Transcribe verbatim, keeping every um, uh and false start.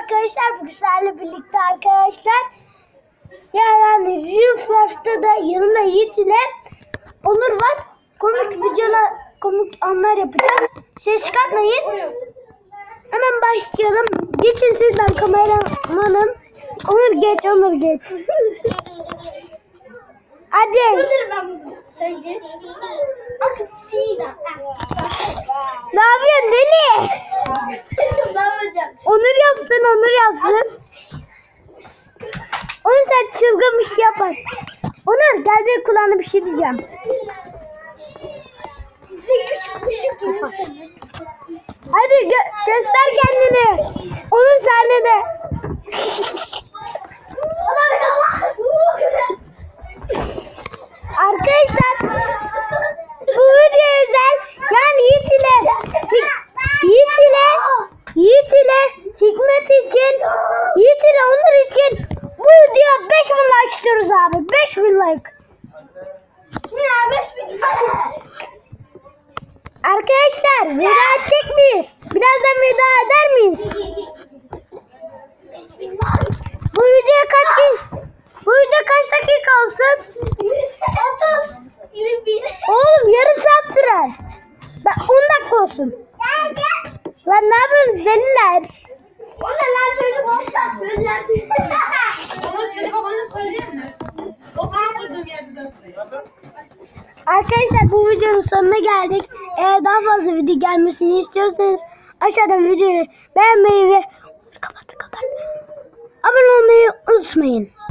arkadaşlar, bugün sizlerle birlikte arkadaşlar yani Real Life'da da yanımda Yiğit ile Onur var. Komik videolar, komik anlar yapacağız. Ses çıkartmayın. Hemen başlayalım. Geçin siz, ben kameramanım. Onur geç, Onur geç. Hadi. Dur dur ben bunu. Sen geç. Akın Sina. Ne yapıyorsun deli? Ne yapacağım? Onur yapsın, Onur yapsın. Onur sen çılgın bir şey yapar. Onur gel, bir kulağına bir şey diyeceğim. Size küçük küçük gibi. Hadi gö göster kendini. Onur sahnede. Arkadaşlar bu video özel. Yani Yiğit ile Yiğit ile Yiğit ile Hikmet için, Yiğit ile Onur için bu videoya beş bin like istiyoruz abi. beş bin like. Ne beş bin lira? Arkadaşlar veda edecek miyiz? Birazdan veda eder miyiz? beş bin lira. Bu video kaç gün? Bu video kaç dakika olsun? otuz. yirmi bir. Oğlum yarım saat sürer. Ben on dakika olsun. Gel gel. Lan ne yapıyorsunuz deliler? O ne lan, çocuk olsa gözler. Bana seni babana söyleyeyim mi? O bana durduğum yerde göstereyim. Arkadaşlar bu videonun sonuna geldik. Eğer daha fazla video gelmesini istiyorsanız aşağıdan videoyu beğenmeyi ve kapat kapat. Abone olmayı unutmayın.